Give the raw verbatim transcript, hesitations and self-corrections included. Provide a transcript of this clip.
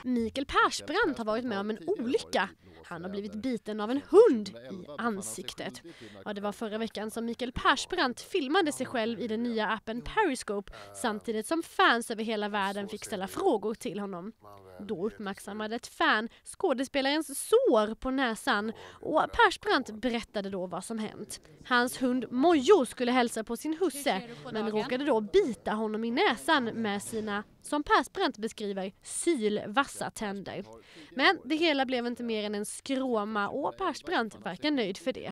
Mikael Persbrandt har varit med om en olycka. Han har blivit biten av en hund i ansiktet. Ja, det var förra veckan som Mikael Persbrandt filmade sig själv i den nya appen Periscope samtidigt som fans över hela världen fick ställa frågor till honom. Då uppmärksammade ett fan skådespelarens sår på näsan och Persbrandt berättade då vad som hänt. Hans hund Mojo skulle hälsa på sin husse men råkade då bita honom i näsan med sina, som Persbrandt beskriver, sylvassa tänder. Men det hela blev inte mer än en skråma och Persbrandt verkar nöjd för det.